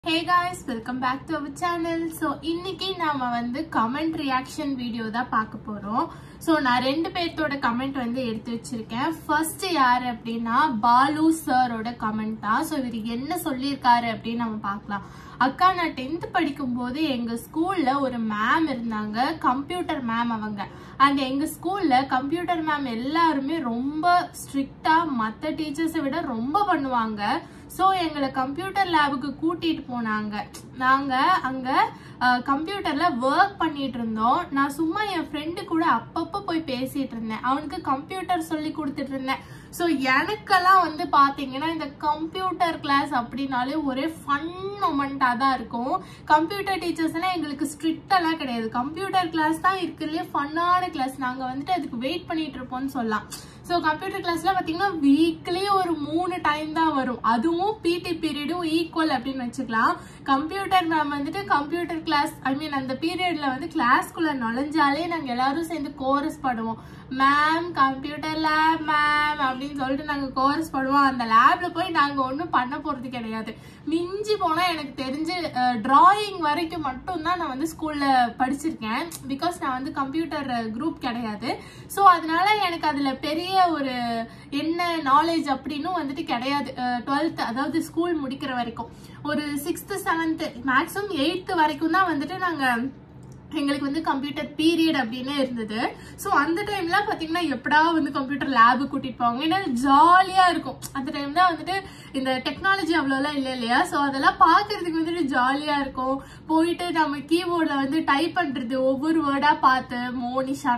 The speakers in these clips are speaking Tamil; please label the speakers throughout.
Speaker 1: Hey guys, welcome back to our channel. So இன்னைக்கு நாம வந்து கமெண்ட் ரியாக்ஷன் வீடியோ தான் பார்க்க போறோம். சோ நான் ரெண்டு பேர்த்தோட கமெண்ட் வந்து எடுத்து வச்சிருக்கேன். ஃபர்ஸ்ட் யார் அப்படின்னா பாலு சாரோட கமெண்ட் தான். சோ இவர் என்ன சொல்லியிருக்காரு அப்படின்னு நம்ம பார்க்கலாம். அக்கா, நான் 10th படிக்கும் போது எங்க ஸ்கூல்ல ஒரு மேம் இருந்தாங்க, கம்ப்யூட்டர் மேம் அவங்க. அண்ட் எங்க ஸ்கூல்ல கம்ப்யூட்டர் மேம் எல்லாருமே ரொம்ப ஸ்ட்ரிக்டா மற்ற டீச்சர்ஸை விட ரொம்ப பண்ணுவாங்க. சோ எங்களை கம்ப்யூட்டர் லேபுக்கு கூட்டிட்டு போனாங்க. நாங்க அங்க கம்ப்யூட்டர்ல ஒர்க் பண்ணிட்டு இருந்தோம். நான் சும்மா என் ஃப்ரெண்டு கூட அப்பப்ப போய் பேசிட்டு இருந்தேன். அவனுக்கு கம்ப்யூட்டர் சொல்லி கொடுத்துட்டு இருந்தேன். சோ எனக்கெல்லாம் வந்து பாத்தீங்கன்னா இந்த கம்ப்யூட்டர் கிளாஸ் அப்படின்னாலே ஒரே ஃபன் மொமெண்டா தான் இருக்கும். கம்ப்யூட்டர் டீச்சர்ஸ்னா எங்களுக்கு ஸ்ட்ரிக்ட் எல்லாம் கிடையாது. கம்ப்யூட்டர் கிளாஸ் தான் இருக்குல்லையே ஃபன்னான கிளாஸ். நாங்க வந்துட்டு அதுக்கு வெயிட் பண்ணிட்டு இருப்போம்னு சொல்லலாம். சோ கம்ப்யூட்டர் கிளாஸ்ல பாத்தீங்கன்னா வீக்லி ஒரு 3 டைம் தான் வரும். அதுவும் பிடி பீரியடும் ஈக்குவல் அப்படின்னு வச்சுக்கலாம். கம்ப்யூட்டர் மேம் வந்துட்டு கம்ப்யூட்டர் கிளாஸ் அந்த பீரியட்ல வந்து கிளாஸ்குள்ள நுழைஞ்சாலே நாங்க எல்லாரும் சேர்ந்து கோரஸ் பாடுவோம். மேம் கம்ப்யூட்டர் லேப் மேம் அப்படின்னு சொல்லிட்டு நாங்க கோரஸ் பாடுவோம். அந்த லேப்ல போய் நாங்க ஒன்னும் பண்ண போறது கிடையாது. மிஞ்சி போனா எனக்கு தெரிஞ்சு டிராயிங் வரைக்கும் மட்டும் தான் நான் வந்து ஸ்கூல்ல படிச்சிருக்கேன். பிகாஸ் நான் வந்து கம்ப்யூட்டர் குரூப் கிடையாது. சோ அதனால எனக்கு அதுல பெரிய ஒரு என்ன நாலேஜ் அப்படின்னு வந்துட்டு கிடையாது. 12th அதாவது ஸ்கூல் முடிக்கிற வரைக்கும் ஒரு 6th 7th மேக்ஸிமம் 8th வரைக்கும் தான் வந்துட்டு நாங்க எங்களுக்கு வந்து கம்ப்யூட்டர் பீரியட் அப்படின்னு இருந்தது. சோ அந்த டைம்ல பாத்தீங்கன்னா எப்படா வந்து கம்ப்யூட்டர் லேபு கூட்டிட்டு போவாங்க. ஏன்னா ஜாலியா இருக்கும். அந்த டைம் தான் வந்துட்டு இந்த டெக்னாலஜி அவ்வளோலாம் இல்லை இல்லையா. சோ அதெல்லாம் பாக்குறதுக்கு வந்துட்டு ஜாலியா இருக்கும். போயிட்டு நம்ம கீபோர்ட்ல வந்து டைப் பண்றது, ஒவ்வொரு வேர்டா பார்த்து மோனிஷா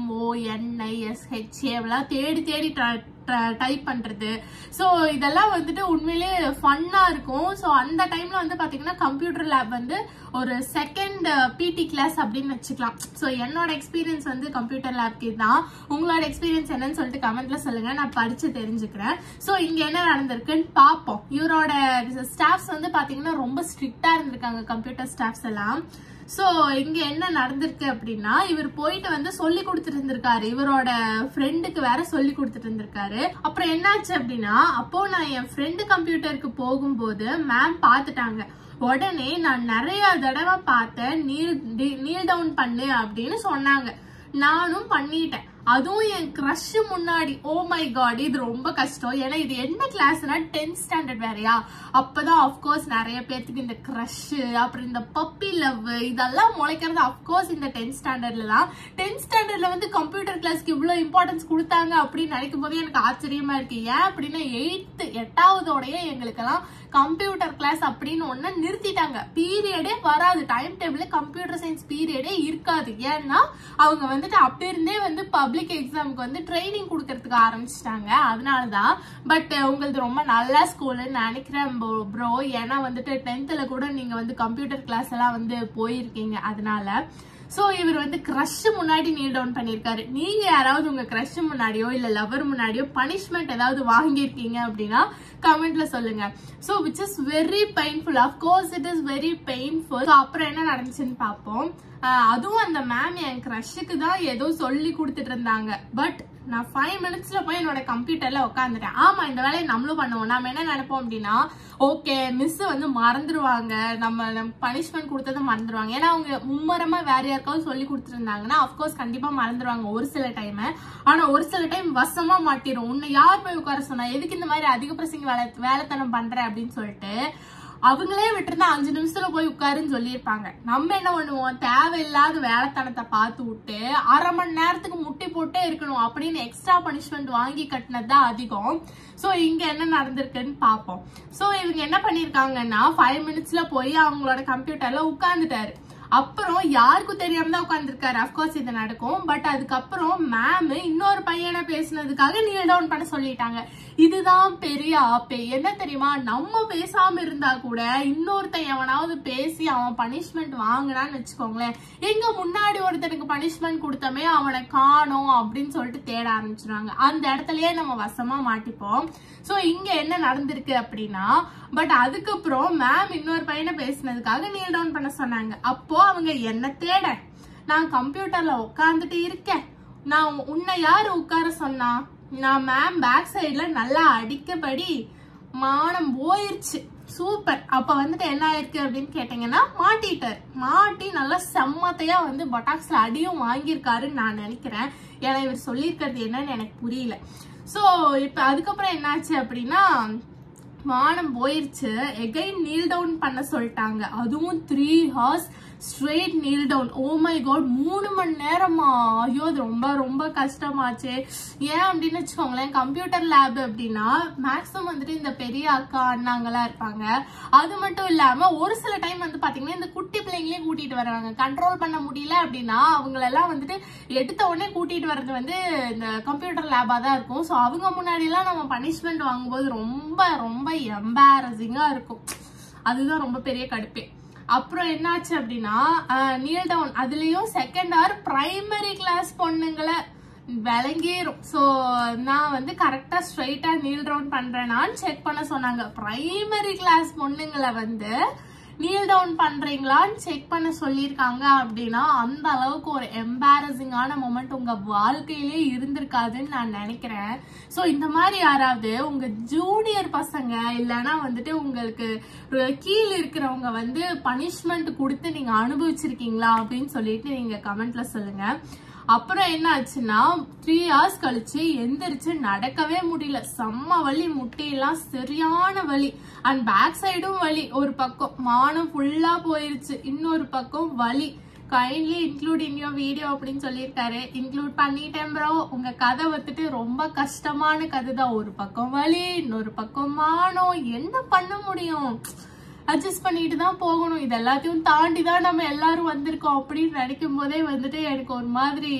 Speaker 1: MONISH எல்லாம் தேடி தேடி டைப் பண்றது. சோ இதெல்லாம் வந்துட்டு உண்மையிலே ஃபன்னா இருக்கும். சோ அந்த டைம்ல வந்து பாத்தீங்கன்னா கம்ப்யூட்டர் லேப் வந்து ஒரு செகண்ட் பிடி கிளாஸ் அப்படின்னு வச்சுக்கலாம். சோ என்னோட எக்ஸ்பீரியன்ஸ் வந்து கம்ப்யூட்டர் லேப்க்கு தான். உங்களோட எக்ஸ்பீரியன்ஸ் என்னன்னு சொல்லிட்டு கமெண்ட்ல சொல்லுங்க, நான் படிச்சு தெரிஞ்சுக்கிறேன். சோ இங்க என்ன நடந்திருக்குன்னு பாப்போம். இவரோட ஸ்டாஃப்ஸ் வந்து பாத்தீங்கன்னா ரொம்ப ஸ்ட்ரிக்டா இருந்திருக்காங்க, கம்ப்யூட்டர் ஸ்டாஃப்ஸ் எல்லாம். சோ இங்க என்ன நடந்திருக்கு அப்படின்னா, இவர் போயிட்டு வந்து சொல்லி கொடுத்துட்டு இருந்திருக்காரு. இவரோட ஃப்ரெண்டுக்கு வேற சொல்லி கொடுத்துட்டு இருந்திருக்காரு. அப்புறம் என்னாச்சு அப்படின்னா, அப்போ நான் என் ஃப்ரெண்டு கம்ப்யூட்டருக்கு போகும்போது மேம் பாத்துட்டாங்க. உடனே நான் நிறைய தடவை பார்த்தேன், நீல் டவுன் பண்ணு அப்படின்னு சொன்னாங்க. நானும் பண்ணிட்டேன். அதுவும் என் கிரஷ் முன்னாடி. ஓ மை காட், இது ரொம்ப கஷ்டம். ஏன்னா இது என்ன கிளாஸ்னா 10th ஸ்டாண்டர்ட் வேறையா. அப்பதான் அப்கோர்ஸ் நிறைய பேருக்கு இந்த கிரஷ் அப்புறம் இந்த பப்பி லவ் இதெல்லாம் முளைக்கிறது அப்கோர்ஸ் இந்த 10th ஸ்டாண்டர்ட்ல தான். 10th ஸ்டாண்டர்ட்ல வந்து கம்ப்யூட்டர் கிளாஸ்க்கு இவ்வளவு இம்பார்ட்டன்ஸ் கொடுத்தாங்க அப்படின்னு நினைக்கும் போது எனக்கு ஆச்சரியமா இருக்கு. ஏன் அப்படின்னா 8th எங்களுக்கெல்லாம் கம்ப்யூட்டர் கிளாஸ் அப்படின்னு ஒண்ணு நிறுத்திட்டாங்க. பீரியடே வராது. டைம் டேபிள் கம்ப்யூட்டர் சயின்ஸ் பீரியடே இருக்காது. ஏன்னா அவங்க வந்துட்டு அப்ப இருந்தே வந்து பப்ளிக் எக்ஸாமுக்கு வந்து ட்ரைனிங் கொடுக்கறதுக்கு ஆரம்பிச்சிட்டாங்க. அதனாலதான். பட் உங்களுக்கு ரொம்ப நல்ல ஸ்கூல்னு நினைக்கிறேன் ப்ரோ. ஏன்னா வந்துட்டு 10th கூட நீங்க வந்து கம்ப்யூட்டர் கிளாஸ் எல்லாம் வந்து போயிருக்கீங்க. அதனால சோ இவர் வந்து கிரஷ் முன்னாடி நீல் டவுன் பண்ணிருக்காரு. நீங்க யாராவது உங்க கிரஷ் முன்னாடியோ இல்ல லவர் முன்னாடியோ பனிஷ்மெண்ட் ஏதாவது வாங்கியிருக்கீங்க அப்படின்னா கமெண்ட்ல சொல்லுங்க. So which is very painful. Of course it is very painful. அப்புறம் என்ன நடந்துச்சுன்னு பாப்போம். அதுவும் அந்த மேம் என் கிரஷுக்கு தான் ஏதோ சொல்லி கொடுத்துட்டு இருந்தாங்க. பட் நான் 5 மினிட்ஸ்ல போய் என்னோட கம்ப்யூட்டர்ல உட்காந்துட்டேன். ஆமா, இந்த வேலையை நம்மளும் பண்ணுவோம். நம்ம என்ன நினைப்போம் அப்படின்னா, ஓகே மிஸ் வந்து மறந்துடுவாங்க, நம்ம பனிஷ்மெண்ட் கொடுத்ததை மறந்துடுவாங்க. ஏன்னா அவங்க மும்மரமா வேற யாருக்காவது சொல்லி கொடுத்துருந்தாங்கன்னா அப்கோர்ஸ் கண்டிப்பா மறந்துடுவாங்க ஒரு சில டைம். ஆனா ஒரு சில டைம் வசமா மாட்டிரும். உன்னை யார் போய் உட்கார சொன்னா, எதுக்கு இந்த மாதிரி அதிக பிரசங்க வேலைத்தனம் பண்ற அப்படின்னு சொல்லிட்டு அவங்களே விட்டுருந்தா 5 நிமிஷத்துல போய் உட்காருன்னு சொல்லியிருப்பாங்க. நம்ம என்ன பண்ணுவோம், தேவையில்லாத வேலைத்தனத்தை பார்த்து விட்டு 1/2 மணி நேரத்துக்கு முட்டி போட்டே இருக்கணும் அப்படின்னு எக்ஸ்ட்ரா பனிஷ்மெண்ட் வாங்கி கட்டினதுதான் அதிகம். சோ இங்க என்ன நடந்திருக்குன்னு பாப்போம். சோ இவங்க என்ன பண்ணிருக்காங்கன்னா 5 மினிட்ஸ்ல போய் அவங்களோட கம்ப்யூட்டர்ல உட்கார்ந்துட்டாரு. அப்புறம் யாருக்கும் தெரியாம தான் உட்கார்ந்துருக்காரு. அப்கோர்ஸ் இது நடக்கும். பட் அதுக்கப்புறம் மேம் இன்னொரு பையனை பேசினதுக்காக நீல் டவுன் பண்ண சொல்லிட்டாங்க. இதுதான் பெரிய ஆப்பே. என்ன தெரியுமா, நம்ம பேசாம இருந்தா கூட இன்னொருத்தன் எவனாவது பேசி அவன் பனிஷ்மெண்ட் வாங்கினான்னு வச்சுக்கோங்களேன், எங்க முன்னாடி ஒருத்தனுக்கு பனிஷ்மெண்ட் கொடுத்தமே அவனை காணோம் அப்படின்னு சொல்லிட்டு தேட ஆரம்பிச்சிருவாங்க. அந்த இடத்துலயே நம்ம வசமா மாட்டிப்போம். சோ இங்க என்ன நடந்திருக்கு அப்படின்னா, பட் அதுக்கப்புறம் மேம் இன்னொரு பையனை பேசினதுக்காக நீல் டவுன் பண்ண சொன்னாங்க. அப்போ அவங்க என்ன தேட, நான் கம்ப்யூட்டர்ல உட்கார்ந்துட்டு இருக்கேன், நான் உன்னை யாரு உட்கார சொன்னா, நான் மேம் பேக் சைட்ல நல்லா அடிக்கபடி மானம் போயிருச்சு. சூப்பர். அப்ப வந்துட்டு என்ன ஆயிருக்கு அப்படின்னு கேட்டீங்கன்னா, மாட்டி நல்லா செம்மத்தையா வந்து பொட்டாக்ஸ்ல அடியும் வாங்கியிருக்காருன்னு நான் நினைக்கிறேன். ஏன்னா இவர் சொல்லியிருக்கிறது என்னன்னு எனக்கு புரியல. சோ இப்ப அதுக்கப்புறம் என்னாச்சு அப்படின்னா, மானம் போயிருச்சு. எகைன் நீல் டவுன் பண்ண சொல்லிட்டாங்க. அதுவும் 3 hours straight kneel down. Oh my God, 3 மணி நேரமா? ஐயோ, அது ரொம்ப ரொம்ப கஷ்டமாச்சு. ஏன் அப்படின்னு வச்சுக்கோங்களேன், கம்ப்யூட்டர் லேப் அப்படின்னா மேக்ஸிமம் வந்துட்டு இந்த பெரிய அக்கா அண்ணாங்கெல்லாம் இருப்பாங்க. அது மட்டும் இல்லாம ஒரு சில டைம் வந்து பாத்தீங்கன்னா இந்த குட்டி பிள்ளைங்களே கூட்டிட்டு வர்றாங்க. கண்ட்ரோல் பண்ண முடியல அப்படின்னா அவங்களெல்லாம் வந்துட்டு எடுத்த உடனே கூட்டிட்டு வர்றது வந்து இந்த கம்ப்யூட்டர் லேபா தான் இருக்கும். ஸோ அவங்க முன்னாடி எல்லாம் நம்ம பனிஷ்மெண்ட் வாங்கும்போது ரொம்ப ரொம்ப எம்பாரசிங்கா இருக்கும். அதுதான் ரொம்ப பெரிய கடுப்பே. அப்புறம் என்னாச்சு அப்படின்னா, நீல் டவுன் அதுலயும் செகண்ட் ஹவர் பிரைமரி கிளாஸ் பொண்ணுங்களை விளங்கிரும். சோ நான் வந்து கரெக்டா ஸ்ட்ரைட்டா நீல் டவுன் பண்றேனான்னு செக் பண்ண சொன்னாங்க. பிரைமரி கிளாஸ் பொண்ணுங்களை வந்து நீல் டவுன் பண்றீங்களான்னு செக் பண்ண சொல்லியிருக்காங்க. அப்படின்னா அந்த அளவுக்கு ஒரு எம்பாரசிங்கான மொமெண்ட் உங்க வாழ்க்கையிலே இருந்திருக்காதுன்னு நான் நினைக்கிறேன். சோ இந்த மாதிரி யாராவது உங்க ஜூனியர் பசங்க இல்லைன்னா வந்துட்டு உங்களுக்கு கீழே இருக்கிறவங்க வந்து பனிஷ்மெண்ட் கொடுத்து நீங்க அனுபவிச்சிருக்கீங்களா அப்படின்னு சொல்லிட்டு நீங்க கமெண்ட்ல சொல்லுங்க. அப்புறம் என்ன ஆச்சுன்னா 3 hours கழிச்சு எந்திரிச்சு நடக்கவே முடியல. செம்ம வலி, முட்டியெல்லாம் சரியான வலி. அண்ட் பேக் சைடும் வலி. ஒரு பக்கம் மானம் ஃபுல்லா போயிருச்சு, இன்னொரு பக்கம் வலி. Kindly include in your video அப்படின்னு சொல்லியிருக்காரு. இன்க்ளூட் பண்ணிட்டேன் ப்ரோ. உங்க கதை வந்துட்டு ரொம்ப கஷ்டமான கதை தான். ஒரு பக்கம் வலி, இன்னொரு பக்கம் மானம். என்ன பண்ண முடியும்? அட்ஜஸ்ட் பண்ணிட்டு தான் போகணும். இது எல்லாத்தையும் தாண்டி தான் நம்ம எல்லாரும் வந்திருக்கோம் அப்படின்னு நினைக்கும் போதே வந்துட்டு எனக்கு ஒரு மாதிரி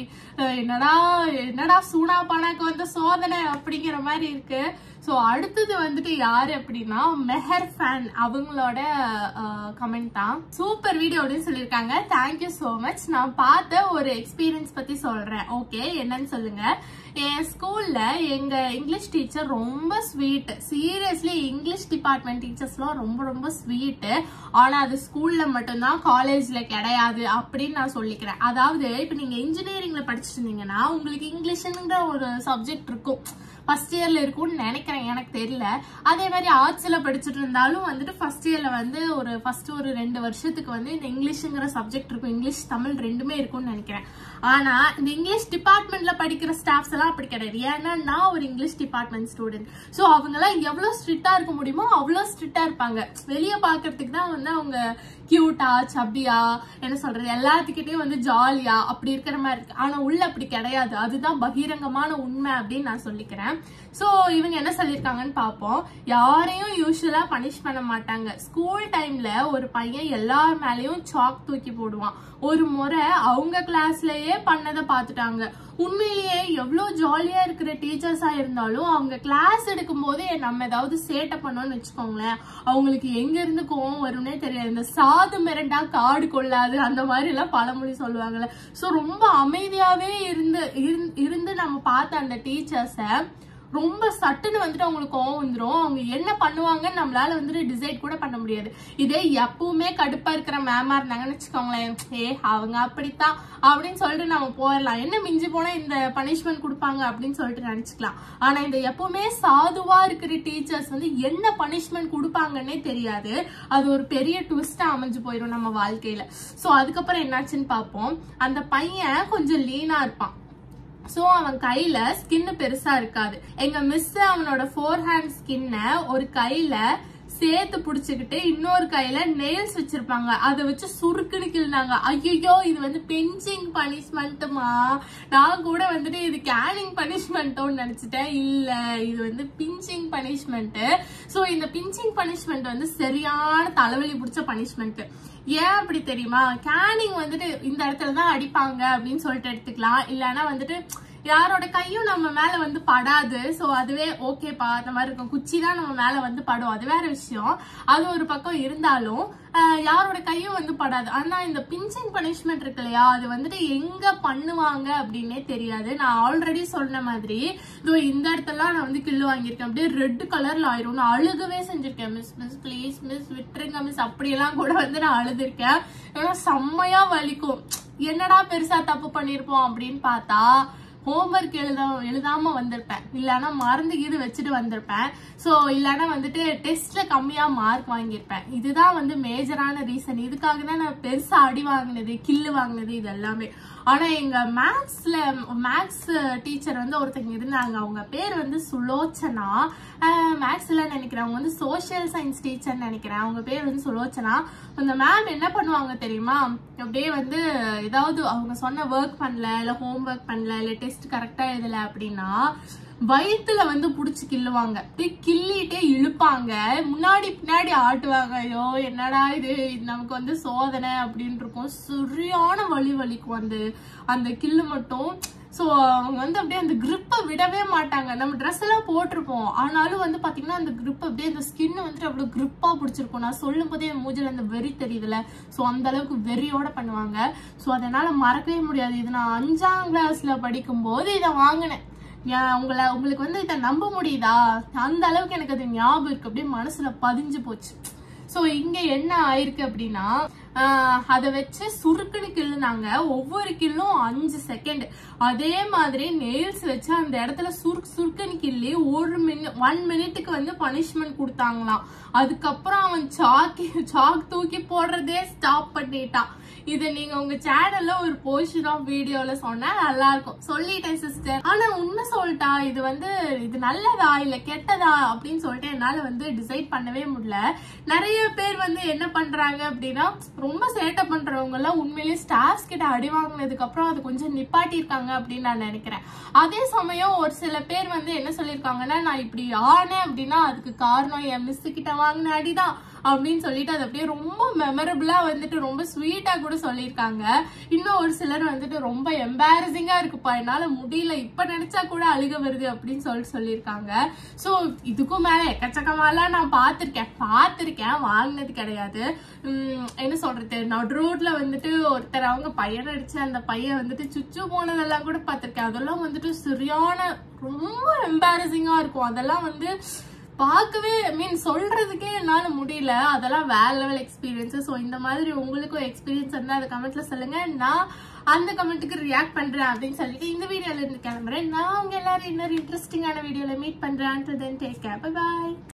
Speaker 1: என்னடா சூனா பானாக்கு வந்த சோதனை அப்படிங்கிற மாதிரி இருக்கு. சோ அடுத்தது வந்துட்டு யாரு அப்படின்னா மெஹர் ஃபேன், அவங்களோட கமெண்ட் தான். சூப்பர் வீடியோ அப்படின்னு சொல்லியிருக்காங்க. Thank you so much. நான் பார்த்த ஒரு எக்ஸ்பீரியன்ஸ் பத்தி சொல்றேன். ஓகே, என்னன்னு சொல்லுங்க. என் ஸ்கூல்ல எங்க இங்கிலீஷ் டீச்சர் ரொம்ப ஸ்வீட். சீரியஸ்லி இங்கிலீஷ் டிபார்ட்மெண்ட் டீச்சர்ஸ்லாம் ரொம்ப ரொம்ப ஸ்வீட். ஆனா அது ஸ்கூல்ல மட்டும்தான், காலேஜ்ல கிடையாது அப்படின்னு நான் சொல்லிக்கிறேன். அதாவது இப்ப நீங்க இன்ஜினியரிங்ல படிச்சுட்டு இருந்தீங்கன்னா உங்களுக்கு இங்கிலீஷ்ங்கிற ஒரு சப்ஜெக்ட் இருக்கும், ஃபர்ஸ்ட் இயர்ல இருக்கும்னு நினைக்கிறேன், எனக்கு தெரியல. அதே மாதிரி ஆர்ட்ஸ்ல படிச்சுட்டு இருந்தாலும் வந்துட்டு ஃபர்ஸ்ட் இயர்ல வந்து ஒரு 2 வருஷத்துக்கு வந்து இந்த இங்கிலீஷ்ங்கிற சப்ஜெக்ட் இருக்கும். இங்கிலீஷ் தமிழ் ரெண்டுமே இருக்கும்னு நினைக்கிறேன். ஆனா இந்த இங்கிலீஷ் டிபார்ட்மெண்ட்ல படிக்கிற ஸ்டாஃப்ஸ் எல்லாம் அப்படி கிடையாது. ஏன்னா நான் ஒரு இங்கிலீஷ் டிபார்ட்மெண்ட் ஸ்டூடெண்ட். சோ அவங்க எல்லாம் எவ்வளவு ஸ்ட்ரிக்டா இருக்க முடியுமோ அவ்வளவு ஸ்ட்ரிக்டா இருப்பாங்க. வெளியே பாக்குறதுக்கு தான் வந்து அவங்க கியூட்டா சப்பியா என்ன சொல்றது எல்லாத்துக்கிட்டையும் வந்து ஜாலியா அப்படி இருக்கிற மாதிரி இருக்கு. ஆனா உள்ள அப்படி கிடையாது. அதுதான் பகிரங்கமான உண்மை அப்படின்னு நான் சொல்லிக்கிறேன். சோ இவங்க என்ன சொல்லிருக்காங்கன்னு பாப்போம். யாரையும் யூஸ்வலா பனிஷ் பண்ண மாட்டாங்க. ஸ்கூல் டைம்ல ஒரு பையன் எல்லார் மேலயும் சாக் தூக்கி போடுவான். ஒரு முறை அவங்க கிளாஸ்லயே பண்ணதை பாத்துட்டாங்க. உண்மையிலேயே எவ்வளவு ஜாலியா இருக்கிற டீச்சர்ஸா இருந்தாலும் அவங்க கிளாஸ் எடுக்கும் போது நம்ம ஏதாவது சேட்டை பண்ணோம்னு வச்சுக்கோங்களேன், அவங்களுக்கு எங்க இருந்து கோவம் வரும்னே தெரியாது. இந்த சாது மிரண்டா காடு கொள்ளாது அந்த மாதிரி எல்லாம் பழமொழி சொல்லுவாங்கல்ல. சோ ரொம்ப அமைதியாவே இருந்து நம்ம பார்த்த அந்த டீச்சர்ஸ ரொம்ப சட்டுன்னு வந்துட்டு அவங்களுக்கு கோவம் வந்துடும். அவங்க என்ன பண்ணுவாங்கன்னு நம்மளால வந்துட்டு டிசைட் கூட பண்ண முடியாது. இதே எப்பவுமே கடுப்பா இருக்கிற மேமா இருந்தாங்கன்னு வச்சுக்கோங்களேன், அவங்க அப்படித்தான் அப்படின்னு சொல்லிட்டு நம்ம போயிடலாம். என்ன மிஞ்சி போனா இந்த பனிஷ்மெண்ட் கொடுப்பாங்க அப்படின்னு சொல்லிட்டு நினைச்சுக்கலாம். ஆனா இந்த எப்பவுமே சாதுவா இருக்கிற டீச்சர்ஸ் வந்து என்ன பனிஷ்மெண்ட் கொடுப்பாங்கன்னே தெரியாது. அது ஒரு பெரிய ட்விஸ்டா அமைஞ்சு போயிடும் நம்ம வாழ்க்கையில. சோ அதுக்கப்புறம் என்னாச்சுன்னு பாப்போம். அந்த பையன் கொஞ்சம் லீனா இருப்பான். சோ அவன் கையில ஸ்கின் பெருசா இருக்காது. எங்க மிஸ் அவனோட 4 hand ஸ்கின்ன ஒரு கையில சேர்த்து புடிச்சுக்கிட்டு இன்னொரு கையில நெயில்ஸ் வச்சிருப்பாங்க. அதை வச்சு சுருக்குன்னு கிள்னாங்க. ஐயோ, இது வந்து பெஞ்சிங் பனிஷ்மெண்ட்டுமா? நான் கூட வந்துட்டு இது கேனிங் பனிஷ்மெண்ட்டோன்னு நினைச்சிட்டேன். இல்ல, இது வந்து பிஞ்சிங் பனிஷ்மெண்ட். சோ இந்த பிஞ்சிங் பனிஷ்மெண்ட் வந்து சரியான தலைவலி பிடிச்ச பனிஷ்மெண்ட். ஏன் அப்படி தெரியுமா? கேனிங் வந்துட்டு இந்த இடத்துலதான் அடிப்பாங்க அப்படின்னு சொல்லிட்டு எடுத்துக்கலாம். இல்லன்னா வந்துட்டு யாரோட கையும் நம்ம மேல வந்து படாது. சோ அதுவே ஓகேப்பா, அந்த மாதிரி இருக்கும். குச்சி தான் நம்ம மேல வந்து படும், அது வேற விஷயம். அது ஒரு பக்கம் இருந்தாலும் யாரோட கையும் வந்து படாது. ஆனா இந்த பிஞ்சிங் பனிஷ்மெண்ட் இருக்கு இல்லையா, அது வந்துட்டு எங்க பண்ணுவாங்க அப்படின்னே தெரியாது. நான் ஆல்ரெடி சொன்ன மாதிரி இந்த இடத்துல நான் வந்து கில்லு வாங்கியிருக்கேன். அப்படியே ரெட் கலர்ல ஆயிரும். நான் அழுகவே செஞ்சிருக்கேன். மிஸ் மிஸ் ப்ளீஸ் மிஸ் விட்டுருங்க மிஸ், அப்படியெல்லாம் கூட வந்து நான் அழுதுருக்கேன். ஏன்னா செம்மையா வலிக்கும். என்னடா பெருசா தப்பு பண்ணிருப்போம் அப்படின்னு பார்த்தா ஹோம்ஒர்க் எழுதாம வந்திருப்பேன், இல்லைன்னா மறந்து இது வச்சுட்டு வந்திருப்பேன். சோ இல்லைன்னா வந்துட்டு டெஸ்ட்ல கம்மியா மார்க் வாங்கியிருப்பேன். இதுதான் வந்து மேஜரான ரீசன். இதுக்காக தான் நான் பெருசா அடி வாங்கினது, கில்லு வாங்கினது இது எல்லாமே. ஆனா எங்க மேக்ஸ் டீச்சர் வந்து ஒருத்தங்க இருந்தாங்க. அவங்க பேர் வந்து சுலோச்சனா. மேக்ஸ்ல நினைக்கிறேன், அவங்க வந்து சோசியல் சயின்ஸ் டீச்சர் நினைக்கிறேன். அவங்க பேர் வந்து சுலோச்சனா. அந்த மேம் என்ன பண்ணுவாங்க தெரியுமா, அப்படியே வந்து ஏதாவது அவங்க சொன்ன ஒர்க் பண்ணல, இல்ல ஹோம் ஒர்க் பண்ணல, இல்ல டெஸ்ட் கரெக்டா எழுதல அப்படின்னா வயிற்றுல வந்து புடிச்சு கிள்ளுவாங்க. அப்படியே கிள்ளிட்டே இழுப்பாங்க, முன்னாடி பின்னாடி ஆட்டுவாங்க. ஐயோ என்னடா இது, நமக்கு வந்து சோதனை அப்படின்னு இருக்கும். சரியான வலிக்கும் அந்த கில்லு மட்டும். சோ அவங்க வந்து அப்படியே அந்த கிரிப்பை விடவே மாட்டாங்க. நம்ம ட்ரெஸ் எல்லாம் போட்டிருப்போம், ஆனாலும் வந்து பாத்தீங்கன்னா அந்த கிரிப் அப்படியே அந்த ஸ்கின் வந்துட்டு அவ்வளவு கிரிப்பா பிடிச்சிருக்கும். நான் சொல்லும் போதே என் மூஞ்சில அந்த வெறி தெரியுதுல, சோ அந்த அளவுக்கு வெறியோட பண்ணுவாங்க. சோ அதனால மறக்கவே முடியாது. இது நான் 5ஆம் கிளாஸ்ல படிக்கும் போது இதை வாங்கினேன். உங்களுக்கு வந்து இதை நம்ப முடியுதா, அந்த அளவுக்கு எனக்கு அது ஞாபகம் இருக்கு, அப்படியே மனசுல பதிஞ்சு போச்சு. சோ இங்க என்ன ஆயிருக்கு அப்படின்னா, அதை வச்சு சுருக்குன்னு கிள்ளுனாங்க. ஒவ்வொரு கில்லும் 5 செகண்ட். அதே மாதிரி நெயில்ஸ் வச்சு அந்த இடத்துல சுருக்குன்னு கிள்ளி 1 மினிட்டுக்கு வந்து பனிஷ்மெண்ட் கொடுத்தாங்களாம். அதுக்கப்புறம் அவன் சாக் தூக்கி போடுறதே ஸ்டாப் பண்ணிட்டான். இது நீங்க உங்க சேனல்ல ஒரு போர்ஷன் ஆஃப் வீடியோல சொன்னா நல்லா இருக்கும். சொல்லிட்டேன் சிஸ்டர். ஆனா உண்மை சொல்லிட்டா, இது நல்லதா இல்ல கெட்டதா அப்படின்னு சொல்லிட்டு என்னால வந்து டிசைட் பண்ணவே முடியல. நிறைய பேர் வந்து என்ன பண்றாங்க அப்படின்னா, ரொம்ப சேட்டை பண்றவங்க எல்லாம் உண்மையிலேயே ஸ்டாஃப்ஸ் கிட்ட அடி வாங்கினதுக்கு அப்புறம் அது கொஞ்சம் நிப்பாட்டி இருக்காங்க அப்படின்னு நான் நினைக்கிறேன். அதே சமயம் ஒரு சில பேர் வந்து என்ன சொல்லிருக்காங்கன்னா, நான் இப்படி ஆனேன் அப்படின்னா அதுக்கு காரணம் என் மிஸ் கிட்ட வாங்கின அடிதான் அப்படின்னு சொல்லிட்டு அது அப்படியே ரொம்ப மெமரபிளா வந்துட்டு ரொம்ப ஸ்வீட்டா கூட சொல்லியிருக்காங்க. இன்னும் ஒரு சிலர் வந்துட்டு ரொம்ப எம்பாரசிங்கா இருக்குப்பா, என்னால முடியல, இப்ப நினைச்சா கூட அழுக வருது அப்படின்னு சொல்லியிருக்காங்க. சோ இதுக்கும் மேல எக்கச்சக்கமாலாம் நான் பாத்திருக்கேன், வாங்கினது கிடையாது. என்ன சொல்றது, நடு ரோட்ல வந்துட்டு ஒருத்தர் அவங்க பையன் அடிச்சு அந்த பையன் வந்துட்டு சுச்சு போனதெல்லாம் கூட பாத்திருக்கேன். அதெல்லாம் வந்துட்டு சரியான ரொம்ப எம்பாரசிங்கா இருக்கும். அதெல்லாம் வந்து பார்க்கவே சொல்றதுக்கே என்னால முடியல. அதெல்லாம் வேற லெவல் எக்ஸ்பீரியன்ஸ். ஸோ இந்த மாதிரி உங்களுக்கும் எக்ஸ்பீரியன்ஸ் இருந்தா அதை கமெண்ட்ல சொல்லுங்க. நான் அந்த கமெண்ட்டுக்கு ரியாக்ட் பண்றேன் அப்படின்னு சொல்லிட்டு இந்த வீடியோல இருந்து கிளம்புறேன். நான் உங்க எல்லாரும் இன்னொரு இன்ட்ரெஸ்டிங்கான வீடியோல மீட் பண்றேன். Until then, take care. Bye bye.